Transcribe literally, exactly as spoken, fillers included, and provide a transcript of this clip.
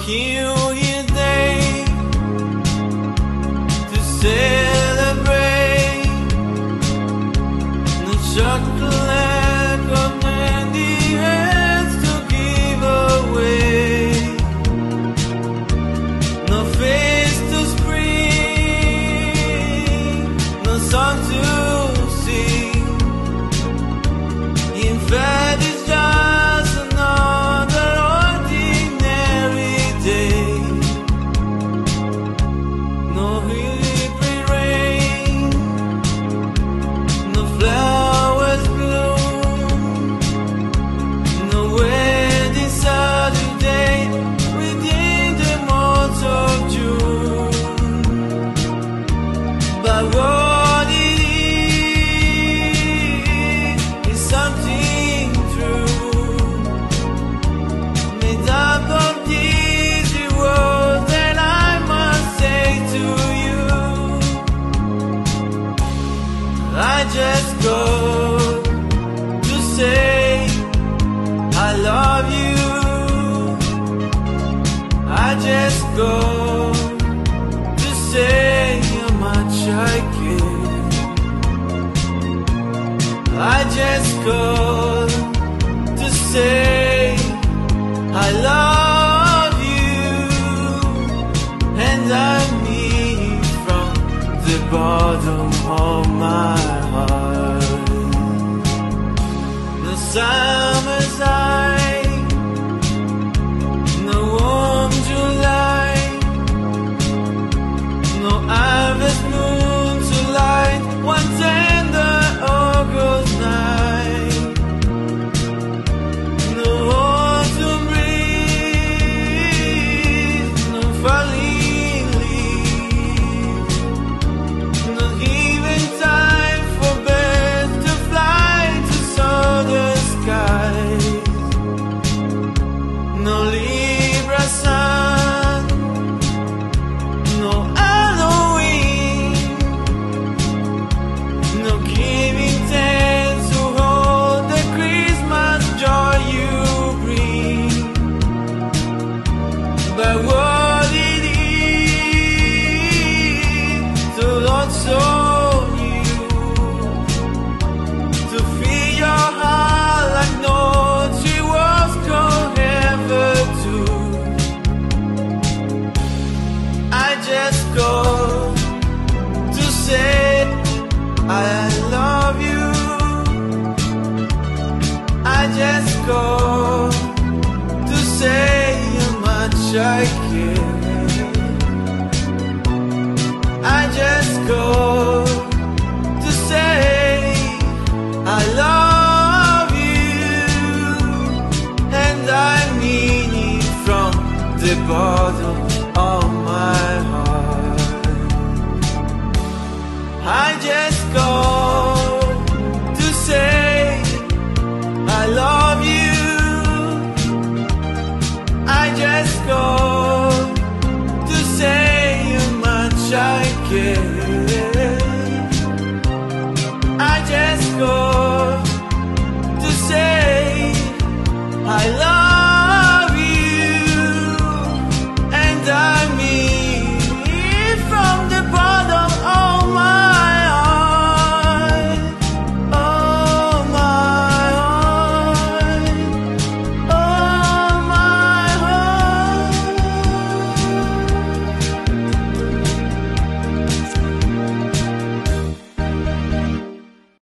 New Year's Day to celebrate. No chocolate or candy hands to give away. No face to spring, no song to sing. In fact, it's just another ordinary day. No heavy rain, no flowers bloom, no wedding Saturday within the month of June. But what it is is something true, made up of these words that I must say to you. I just go to say I love you. I just go to say how much I care. I just go to say I love you, and I mean from the bottom of my heart. The summer's eye, no warm July, no harvest moon to light one tender August night. No autumn breeze, no falling leaves, no even time for birds to fly to southern skies. No Libra sun, no Halloween, no giving thanks to all the Christmas joy you bring. But what it is to also you, to feel your heart like no tree was could ever do. I just go to say I love you. I just go to say how much I care.